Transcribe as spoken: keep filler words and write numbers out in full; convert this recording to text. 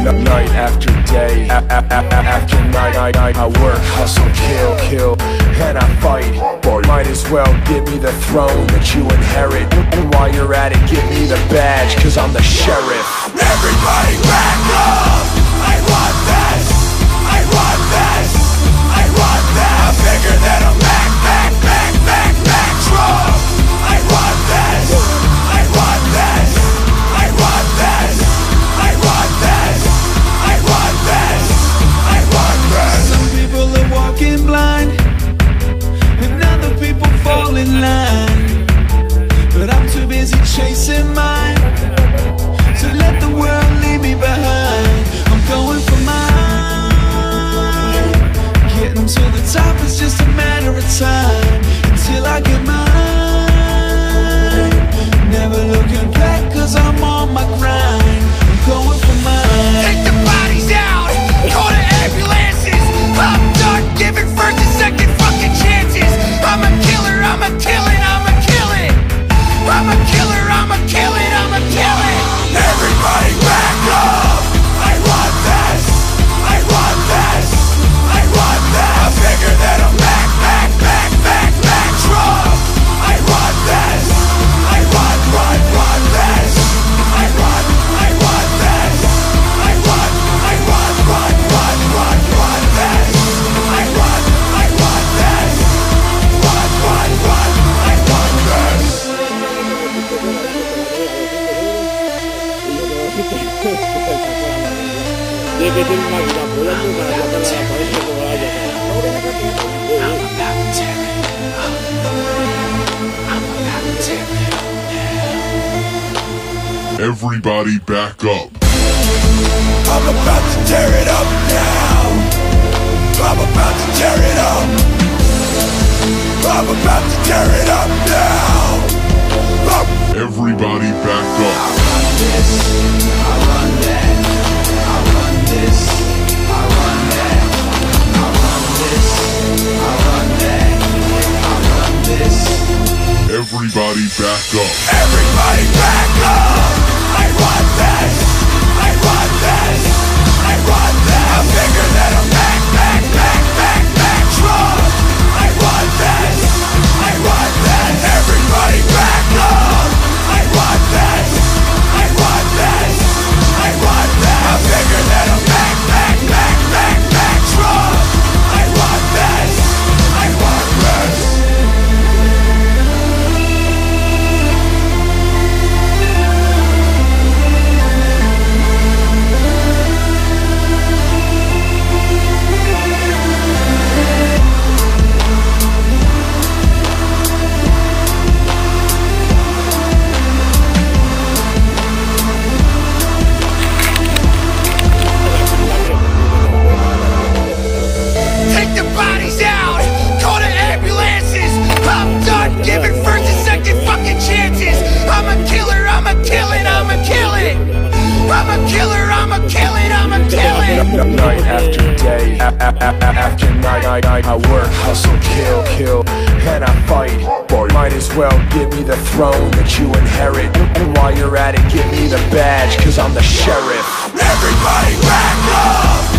Night after day, a a a after night, I, I, I work, hustle, kill, kill, and I fight. Might as well give me the throne that you inherit. And while you're at it, give me the badge, cause I'm the sheriff. Everybody back up! I want this! I want this! I want this! I'm bigger than a Mac, Mac, Mac, Mac, Mac truck! I want this! I want this! I want this! I want this! I want this! I want this! Some people are walking blind, and other people fall in line. But I'm too busy chasing mine to let the world leave me behind. I'm going for mine. Getting to the top is just a matter of time until I get mine. Never looking back cause I'm on my grind. I'm going for mine. Take the bodies out! Call the ambulances! I'm done giving first and second fucking chances! I'm a killer, I'm a killing, I'm a killing! I'm a killer, I'm a killing, I'm a killing! Everybody back up! I want this! I want this! I want this! I'm bigger than a Mac, Mac, Mac, Mac, Mac truck! I want this! I want, want, want this! I want, I want this! I want, I want, want, want, want, want this! I want, I want this! Want, want, want, I want this! Everybody back up. I'm about to tear it up now. I'm about to tear it up. I'm about to tear it up now. I'm Everybody back I up. run this, I run that, I run this, I run that, I run this, I run that, I run this. Everybody back up. Everybody back up! I want this! I want this! I want this! I'm bigger than a Mac, Mac, Mac, Mac, Mac truck! I want this! I want this! Everybody back up! I want this! I want this! I want this! I'm bigger than a Mac, Mac, Mac, Mac, Mac truck! I want this! I want this! Take the bodies out! Call the ambulances! I'm done giving first and second fucking chances! I'm a killer, I'm a killing, I'm a killing! I'm a killer, I'm a killing, I'm a killing! Night after day, a a a after night, I, I, I work, hustle, kill, kill, and I fight. Might as well give me the throne that you inherit. And while you're at it, give me the badge, cause I'm the sheriff. Everybody back up!